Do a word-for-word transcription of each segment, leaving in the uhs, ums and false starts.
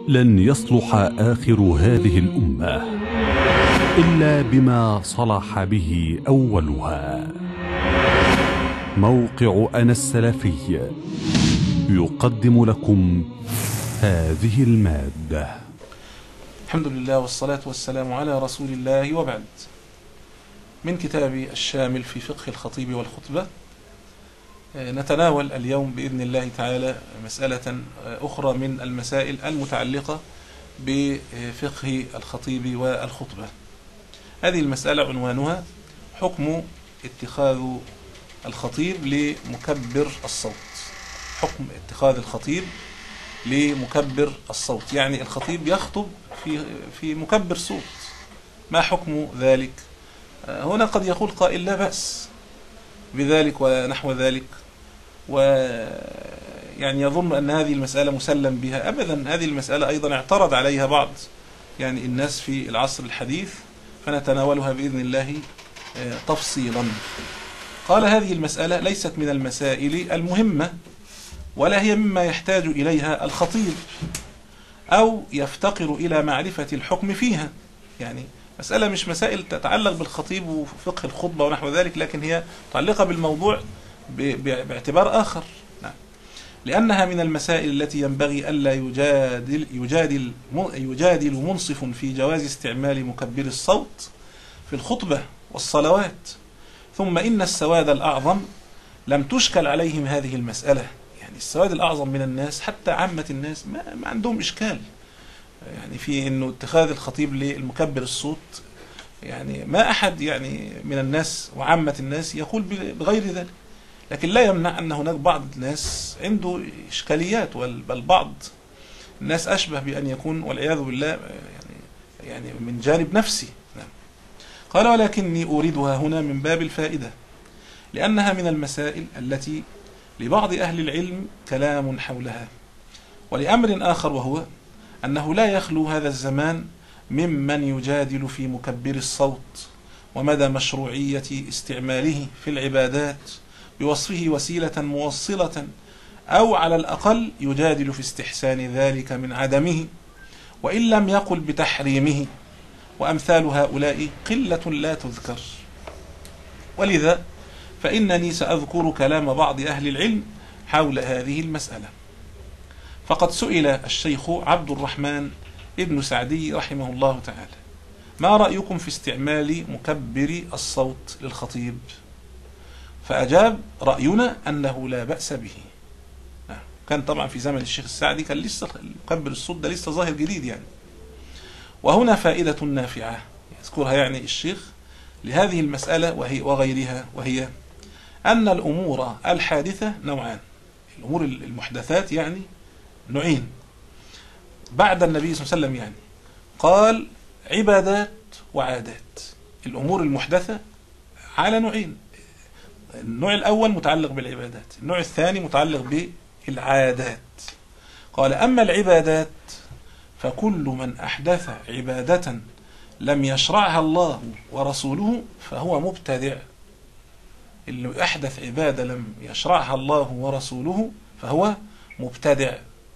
لن يصلح آخر هذه الأمة إلا بما صلح به أولها. موقع أنا السلفي يقدم لكم هذه المادة. الحمد لله والصلاة والسلام على رسول الله، وبعد. من كتاب الشامل في فقه الخطيب والخطبة نتناول اليوم بإذن الله تعالى مسألة أخرى من المسائل المتعلقة بفقه الخطيب والخطبة. هذه المسألة عنوانها حكم اتخاذ الخطيب لمكبر الصوت. حكم اتخاذ الخطيب لمكبر الصوت، يعني الخطيب يخطب في في مكبر صوت، ما حكم ذلك؟ هنا قد يقول قائل لا بأس بذلك ونحو ذلك، ويعني يظن أن هذه المسألة مسلم بها. أبدا، هذه المسألة أيضا اعترض عليها بعض يعني الناس في العصر الحديث، فنتناولها بإذن الله تفصيلا. قال هذه المسألة ليست من المسائل المهمة، ولا هي مما يحتاج إليها الخطيب أو يفتقر إلى معرفة الحكم فيها. يعني مسألة مش مسائل تتعلق بالخطيب وفقه الخطبة ونحو ذلك، لكن هي متعلقة بالموضوع باعتبار آخر. نعم. لأنها من المسائل التي ينبغي ألا يجادل, يجادل, يجادل منصف في جواز استعمال مكبر الصوت في الخطبة والصلوات. ثم إن السواد الأعظم لم تشكل عليهم هذه المسألة. يعني السواد الأعظم من الناس حتى عامة الناس ما, ما عندهم إشكال يعني في إنه اتخاذ الخطيب للمكبر الصوت. يعني ما أحد يعني من الناس وعامة الناس يقول بغير ذلك، لكن لا يمنع أن هناك بعض الناس عنده إشكاليات، بل بعض الناس أشبه بأن يكون والعياذ بالله يعني يعني من جانب نفسي. نعم. قال ولكني أوردها هنا من باب الفائدة، لأنها من المسائل التي لبعض أهل العلم كلام حولها، ولأمر آخر، وهو أنه لا يخلو هذا الزمان ممن يجادل في مكبر الصوت ومدى مشروعية استعماله في العبادات بوصفه وسيلة موصلة، أو على الأقل يجادل في استحسان ذلك من عدمه، وإن لم يقل بتحريمه. وأمثال هؤلاء قلة لا تذكر. ولذا فإنني سأذكر كلام بعض أهل العلم حول هذه المسألة. فقد سئل الشيخ عبد الرحمن ابن سعدي رحمه الله تعالى: ما رأيكم في استعمال مكبر الصوت للخطيب؟ فأجاب: رأينا أنه لا بأس به. كان طبعا في زمن الشيخ السعدي كان لسه مكبر الصوت ده لسه ظاهر جديد يعني. وهنا فائدة نافعة يذكرها يعني الشيخ لهذه المسألة وهي وغيرها، وهي أن الأمور الحادثة نوعان. الأمور المحدثات يعني نوعين بعد النبي صلى الله عليه وسلم، يعني قال عبادات وعادات. الأمور المحدثة على نوعين: النوع الأول متعلق بالعبادات، النوع الثاني متعلق بالعادات. قال أما العبادات فكل من أحدث عبادة لم يشرعها الله ورسوله فهو مبتدع. اللي أحدث عبادة لم يشرعها الله ورسوله فهو مبتدع.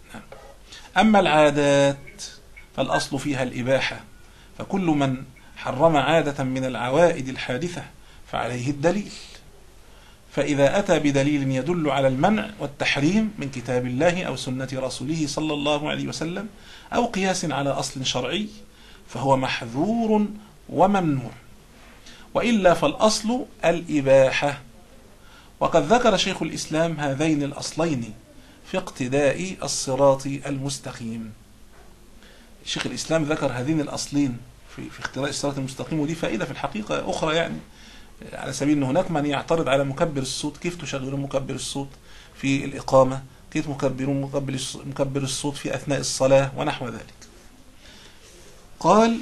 أما العادات فالأصل فيها الإباحة، فكل من حرم عادة من العوائد الحادثة فعليه الدليل. فإذا أتى بدليل يدل على المنع والتحريم من كتاب الله أو سنة رسوله صلى الله عليه وسلم أو قياس على أصل شرعي فهو محذور وممنوع، وإلا فالأصل الإباحة. وقد ذكر شيخ الإسلام هذين الأصلين في اقتداء الصراط المستقيم. شيخ الإسلام ذكر هذين الأصلين في, في اقتداء الصراط المستقيم، ودي فائدة في الحقيقة أخرى، يعني على سبيل أن هناك من يعترض على مكبر الصوت. كيف تشغلون مكبر الصوت في الإقامة؟ كيف مكبرون مكبر الصوت في أثناء الصلاة ونحو ذلك؟ قال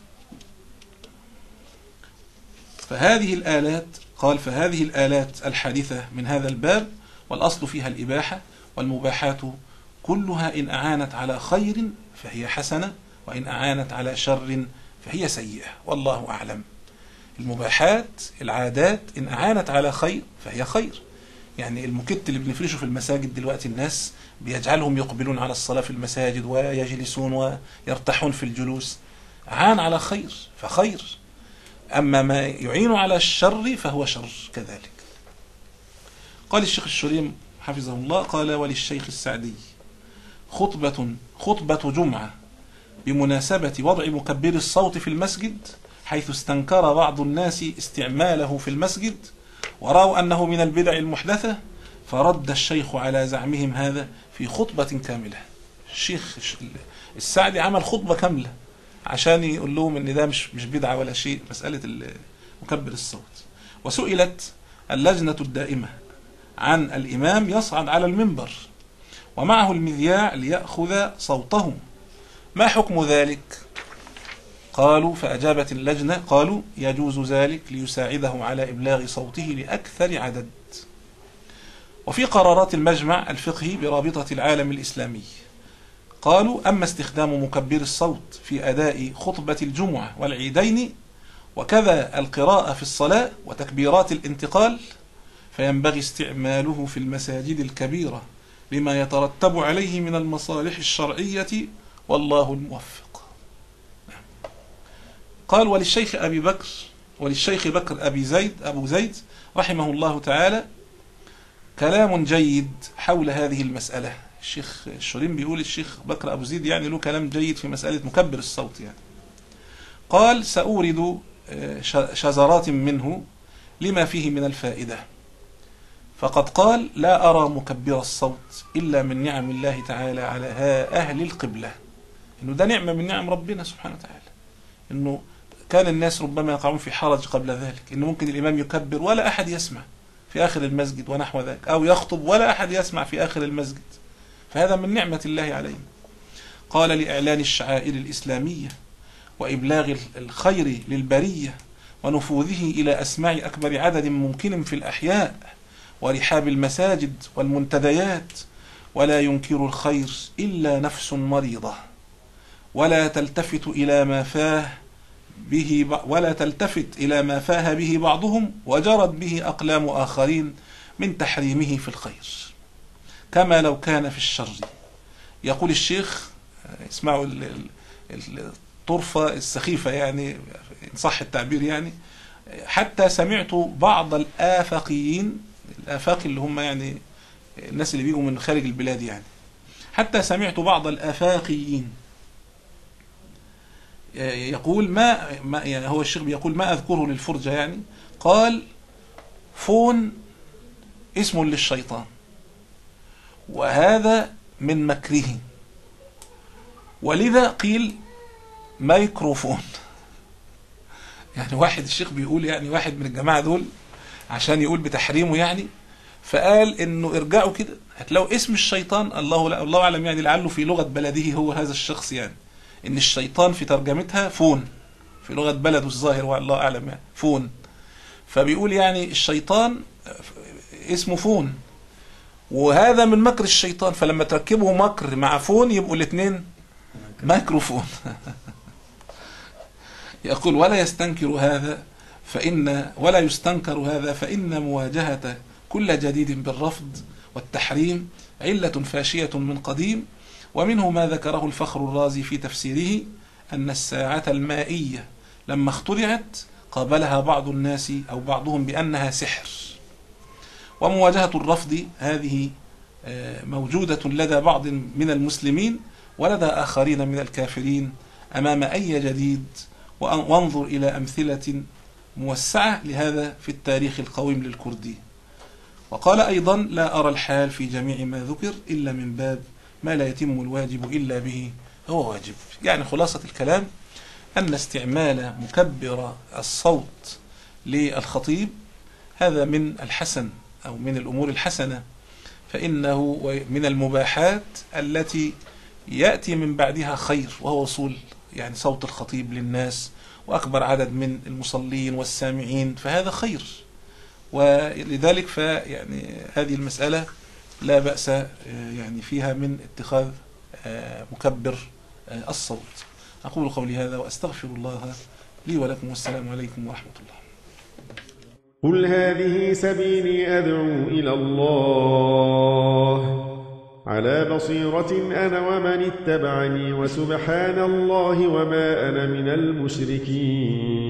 فهذه الآلات قال فهذه الآلات الحادثة من هذا الباب والأصل فيها الإباحة، والمباحات كلها إن أعانت على خير فهي حسنة، وإن أعانت على شر فهي سيئة، والله أعلم. المباحات العادات إن أعانت على خير فهي خير، يعني المكت اللي بنفرشه في المساجد دلوقتي الناس بيجعلهم يقبلون على الصلاة في المساجد ويجلسون ويرتاحون في الجلوس، عان على خير فخير، أما ما يعين على الشر فهو شر كذلك. قال الشيخ الشريم حفظه الله، قال: وللشيخ السعدي خطبة خطبة جمعة بمناسبة وضع مكبر الصوت في المسجد، حيث استنكر بعض الناس استعماله في المسجد ورأوا أنه من البدع المحدثة، فرد الشيخ على زعمهم هذا في خطبة كاملة. الشيخ السعدي عمل خطبة كاملة عشان يقول لهم ان ده مش مش بدعة ولا شيء، مسألة مكبر الصوت. وسئلت اللجنة الدائمة عن الإمام يصعد على المنبر ومعه المذياع ليأخذ صوته، ما حكم ذلك؟ قالوا فأجابت اللجنة قالوا: يجوز ذلك ليساعده على إبلاغ صوته لأكثر عدد. وفي قرارات المجمع الفقهي برابطة العالم الإسلامي قالوا: أما استخدام مكبر الصوت في أداء خطبة الجمعة والعيدين وكذا القراءة في الصلاة وتكبيرات الانتقال، فينبغي استعماله في المساجد الكبيرة لما يترتب عليه من المصالح الشرعية، والله الموفق. قال: وللشيخ أبي بكر وللشيخ بكر أبي زيد أبو زيد رحمه الله تعالى كلام جيد حول هذه المسألة. الشيخ الشريم بيقول الشيخ بكر أبو زيد يعني له كلام جيد في مسألة مكبر الصوت يعني. قال: سأورد شذرات منه لما فيه من الفائدة. فقد قال: لا أرى مكبر الصوت إلا من نعم الله تعالى على أهل القبلة، إنه ده نعمة من نعم ربنا سبحانه وتعالى، إنه كان الناس ربما يقعون في حرج قبل ذلك، إنه ممكن الإمام يكبر ولا أحد يسمع في آخر المسجد ونحو ذلك، أو يخطب ولا أحد يسمع في آخر المسجد، فهذا من نعمة الله علينا. قال: لإعلان الشعائر الإسلامية وإبلاغ الخير للبرية ونفوذه إلى أسماع أكبر عدد ممكن في الأحياء ورحاب المساجد والمنتديات، ولا ينكر الخير إلا نفس مريضة، ولا تلتفت إلى ما فاه به ولا تلتفت إلى ما فاه به بعضهم وجرت به أقلام آخرين من تحريمه في الخير، كما لو كان في الشر. يقول الشيخ، اسمعوا الطرفة السخيفة يعني إن صح التعبير يعني: حتى سمعت بعض الآفاقيين، الآفاق اللي هم يعني الناس اللي بيجوا من خارج البلاد يعني، حتى سمعت بعض الآفاقيين يقول ما, ما يعني هو الشيخ بيقول ما أذكره للفرجة يعني، قال: فون اسم للشيطان، وهذا من مكره، ولذا قيل ميكروفون. يعني واحد الشيخ بيقول يعني واحد من الجماعة دول عشان يقول بتحريمه يعني، فقال انه ارجعوا كده هتلاقوا اسم الشيطان، الله لا الله اعلم يعني، لعله في لغة بلده هو هذا الشخص يعني، ان الشيطان في ترجمتها فون، في لغة بلده الظاهر والله اعلم يعني فون. فبيقول يعني الشيطان اسمه فون، وهذا من مكر الشيطان، فلما تركبه مكر مع فون يبقوا الاثنين ميكروفون. يقول: ولا يستنكر هذا فإن ولا يستنكر هذا فإن مواجهة كل جديد بالرفض والتحريم علة فاشية من قديم. ومنه ما ذكره الفخر الرازي في تفسيره أن الساعة المائية لما اخترعت قابلها بعض الناس أو بعضهم بأنها سحر. ومواجهة الرفض هذه موجودة لدى بعض من المسلمين ولدى آخرين من الكافرين أمام أي جديد، وانظر إلى أمثلة موسعة لهذا في التاريخ القويم للكردي. وقال أيضا: لا أرى الحال في جميع ما ذكر إلا من باب ما لا يتم الواجب إلا به هو واجب. يعني خلاصة الكلام أن استعمال مكبر الصوت للخطيب هذا من الحسن أو من الأمور الحسنة، فإنه من المباحات التي يأتي من بعدها خير، وهو وصول يعني صوت الخطيب للناس وأكبر عدد من المصلين والسامعين، فهذا خير. ولذلك فيعني هذه المسألة لا بأس يعني فيها من اتخاذ مكبر الصوت. أقول قولي هذا وأستغفر الله لي ولكم، والسلام عليكم ورحمة الله. قل هذه سبيلي أدعو إلى الله على بصيرة أنا ومن اتبعني وسبحان الله وما أنا من المشركين.